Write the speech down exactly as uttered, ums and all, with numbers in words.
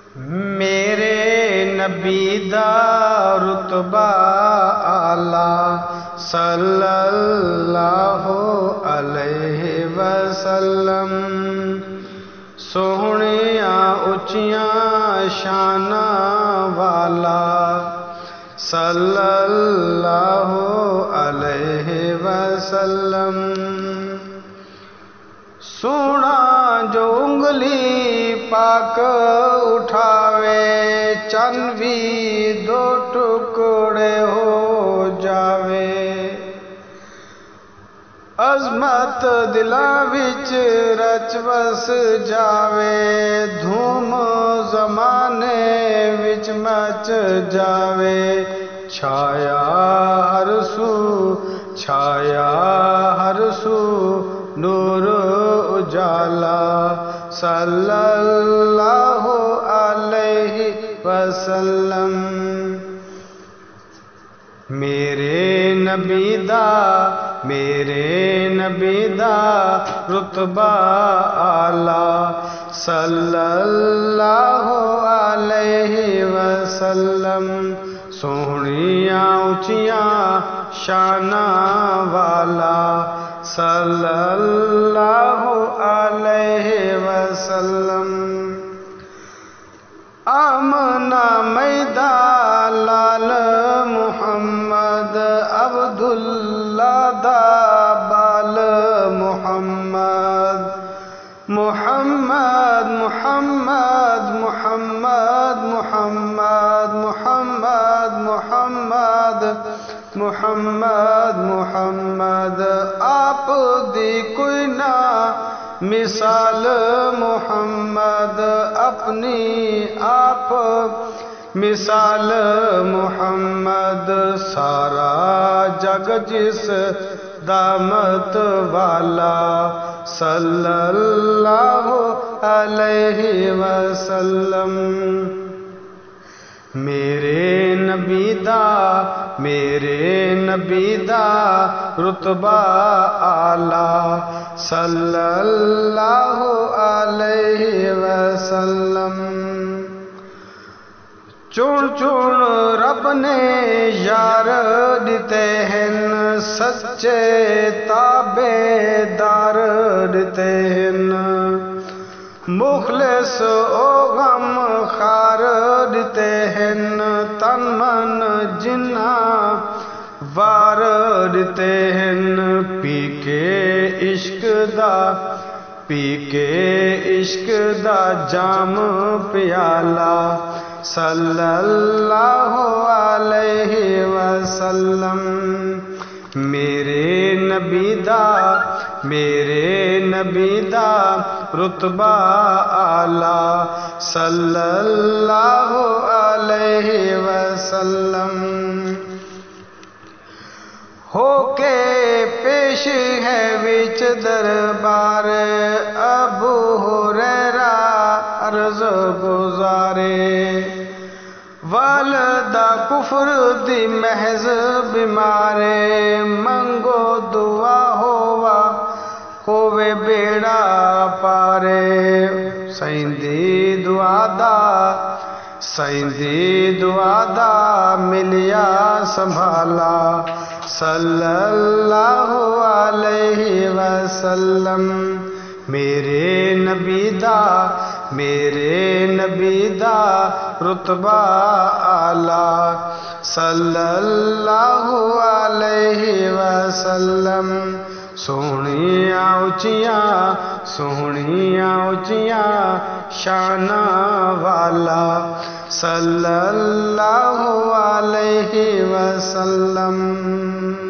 میرے نبی دا رتبہ اعلیٰ صلی اللہ علیہ وسلم، سوہنیاں اچیاں شاناں والا صلی اللہ علیہ وسلم، سونا جو انگلی پاک اٹھاوے چند بھی دو ٹکڑے ہو جاوے، عظمت دلاں وچ رچ بس جاوے، دھوم زمانے وچ مچ جاوے، چھایا ہر سو چھایا ہر سو نور اجالا صلی اللہ علیہ وسلم، میرے نبی دا میرے نبی دا رتبہ اعلیٰ صلی اللہ علیہ وسلم، سوہنیاں اچیاں شاناں والا صلی اللہ علیہ وسلم، آمنہ میدہ لال محمد عبداللہ دا بال محمد، محمد محمد محمد محمد محمد محمد محمد محمد آپ دی کوئی نہ مثال محمد، اپنی آپ مثال محمد، سارا جگ جس دامت والا صلی اللہ علیہ وسلم، میرے نبی دا میرے نبی دا رتبہ اعلیٰ صلی اللہ علیہ وسلم، چون چون رب نے یار دیتے ہیں، سچے تابع دار دیتے ہیں، مخلص او غم خار دیتے ہیں، تن من جناں وار دیتے ہیں، پی کے عشق دا پی کے عشق دا جام پیالہ صلی اللہ علیہ وسلم، میرے نبی دا میرے نبی دا رتبہ اعلیٰ صلی اللہ علیہ وسلم، ہو کے پیش ہے وچ دربار ابو ہریرہ عرض گزارے، والدہ کفر دی محض بیمارے، منگو دعا ہوا ہووے بیڑا پارے، سائندی دعا دا سائندی دعا دا ملیا سنبھالا صلی اللہ علیہ وسلم، میرے نبی دا میرے نبی دا رتبہ اعلیٰ صلی اللہ علیہ وسلم، سوہنیاں اچیاں سوہنیاں اچیاں شاناں والا صلی اللہ علیہ وسلم۔